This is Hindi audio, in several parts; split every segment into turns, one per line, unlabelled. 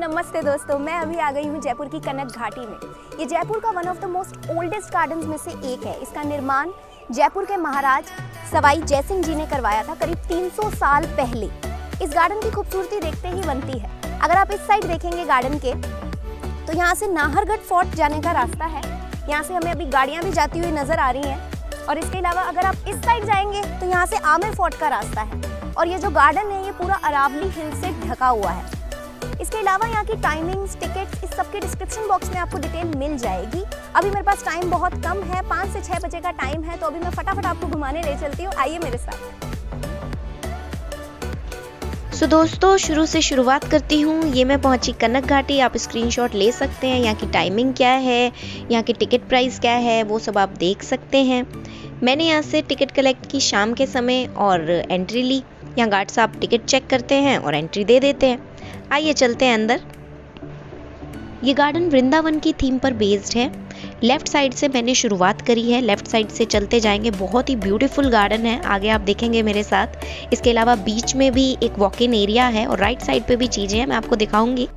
नमस्ते दोस्तों, मैं अभी आ गई हूँ जयपुर की कनक घाटी में। ये जयपुर का one of the most oldest gardens में से एक है। इसका निर्माण जयपुर के महाराज सवाई जयसिंह जी ने करवाया था करीब 300 साल पहले। इस गार्डन की खूबसूरती देखते ही बनती है। अगर आप इस साइड देखेंगे गार्डन के, तो यहाँ से नाहरगढ़ फोर्ट जाने का रास्ता है। यहाँ से हमें अभी गाड़ियाँ भी जाती हुई नजर आ रही हैं। और इसके अलावा अगर आप इस साइड जाएंगे तो यहाँ से आमेर फोर्ट का रास्ता है। और ये जो गार्डन है ये पूरा अरावली हिल से ढका हुआ है। इसके अलावा यहाँ की टाइमिंग्स, टिकट्स, इस सब के डिस्क्रिप्शन बॉक्स में आपको डिटेल मिल जाएगी। अभी मेरे पास टाइम बहुत कम है, 5 से 6 बजे का टाइम है, तो अभी मैं फटाफट आपको घुमाने ले चलती हूँ। आइए मेरे साथ।
दोस्तों शुरू से शुरुआत करती हूँ। ये मैं पहुँची कनक घाटी। आप स्क्रीनशॉट ले सकते हैं। यहाँ की टाइमिंग क्या है, यहाँ की टिकट प्राइस क्या है, वो सब आप देख सकते हैं। मैंने यहाँ से टिकट कलेक्ट की शाम के समय और एंट्री ली। यहाँ गार्ड साहब टिकट चेक करते हैं और एंट्री दे देते हैं। आइए चलते हैं अंदर। ये गार्डन वृंदावन की थीम पर बेस्ड है। लेफ्ट साइड से मैंने शुरुआत करी है, लेफ्ट साइड से चलते जाएंगे। बहुत ही ब्यूटीफुल गार्डन है, आगे आप देखेंगे मेरे साथ। इसके अलावा बीच में भी एक वॉक इन एरिया है और राइट साइड पे भी चीजें हैं, मैं आपको दिखाऊंगी।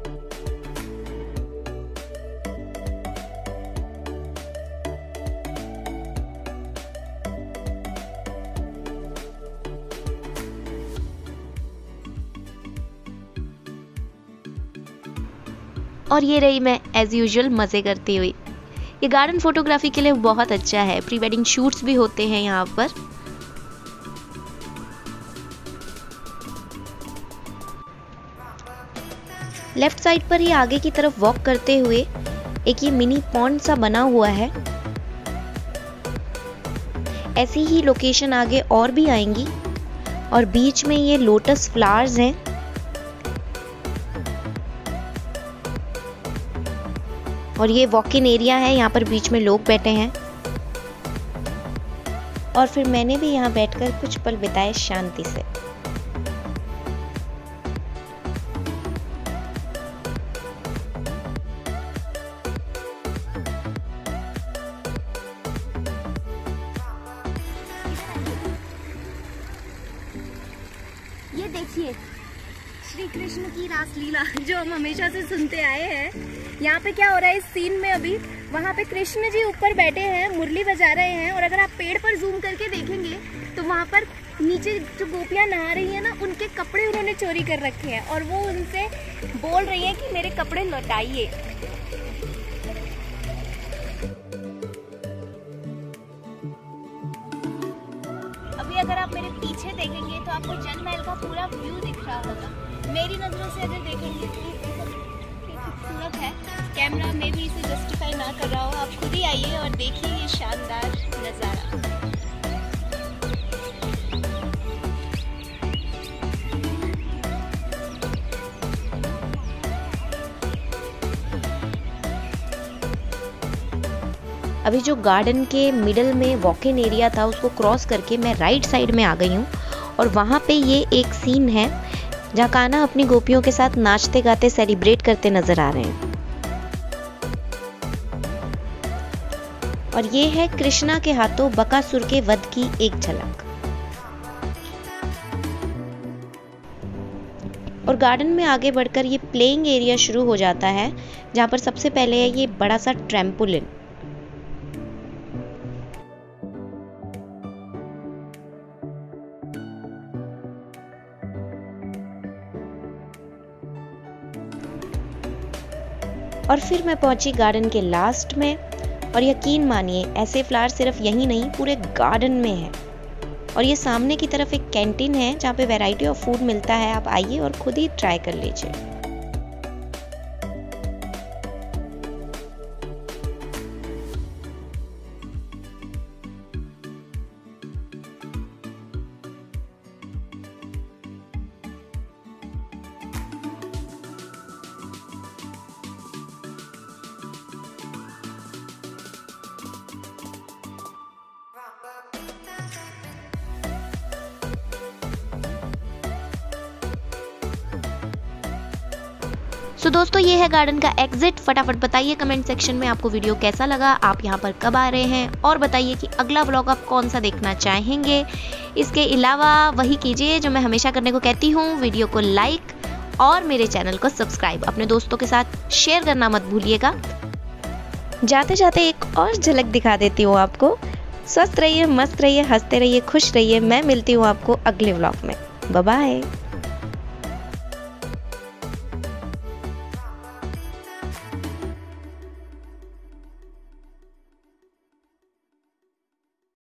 और ये रही मैं एज यूजुअल मजे करती हुई। ये गार्डन फोटोग्राफी के लिए बहुत अच्छा है। प्री वेडिंग शूट्स भी होते हैं यहाँ पर। लेफ्ट साइड पर ही आगे की तरफ वॉक करते हुए एक ये मिनी पॉन्ड सा बना हुआ है। ऐसी ही लोकेशन आगे और भी आएंगी। और बीच में ये लोटस फ्लावर्स हैं। और ये वॉक इन एरिया है, यहाँ पर बीच में लोग बैठे हैं। और फिर मैंने भी यहाँ बैठकर कुछ पल बिताए शांति से।
ये देखिए श्री कृष्ण की रासलीला जो हम हमेशा से सुनते आए हैं। यहाँ पे क्या हो रहा है इस सीन में, अभी वहाँ पे कृष्ण जी ऊपर बैठे हैं, मुरली बजा रहे हैं। और अगर आप पेड़ पर जूम करके देखेंगे तो वहाँ पर नीचे जो गोपियाँ नहा रही हैं ना, उनके कपड़े उन्होंने चोरी कर रखे हैं और वो उनसे बोल रही हैं कि मेरे कपड़े लौटाइए। अभी अगर आप मेरे पीछे देखेंगे तो आपको जल महल का पूरा व्यू दिख रहा होगा। मेरी नजरों से अगर देखेंगे तो खूबसूरत है। कैमरा में भी इसे जस्टिफाई ना कर रहा हो। आप खुद ही आइए और देखिए ये शानदार नज़ारा।
अभी जो गार्डन के मिडल में वॉक इन एरिया था उसको क्रॉस करके मैं राइट साइड में आ गई हूँ। और वहाँ पे ये एक सीन है जहाँ कान्हा अपनी गोपियों के साथ नाचते गाते सेलिब्रेट करते नजर आ रहे हैं। और ये है कृष्णा के हाथों बकासुर के वध की एक झलक। और गार्डन में आगे बढ़कर ये प्लेइंग एरिया शुरू हो जाता है, जहाँ पर सबसे पहले है ये बड़ा सा ट्रैम्पोलिन। और फिर मैं पहुंची गार्डन के लास्ट में। और यकीन मानिए ऐसे फ्लावर सिर्फ यहीं नहीं पूरे गार्डन में है। और ये सामने की तरफ एक कैंटीन है जहाँ पे वैरायटी ऑफ फूड मिलता है। आप आइए और खुद ही ट्राई कर लीजिए। दोस्तों ये है गार्डन का एग्जिट। फटाफट बताइए कमेंट सेक्शन में आपको वीडियो कैसा लगा, आप यहाँ पर कब आ रहे हैं, और बताइए कि अगला व्लॉग आप कौन सा देखना चाहेंगे। इसके अलावा वही कीजिए जो मैं हमेशा करने को कहती हूँ, वीडियो को लाइक और मेरे चैनल को सब्सक्राइब अपने दोस्तों के साथ शेयर करना मत भूलिएगा। जाते जाते एक और झलक दिखा देती हूँ आपको। स्वस्थ रहिए, मस्त रहिए, हंसते रहिए, खुश रहिए। मैं मिलती हूँ आपको अगले व्लॉग में। Bye bye.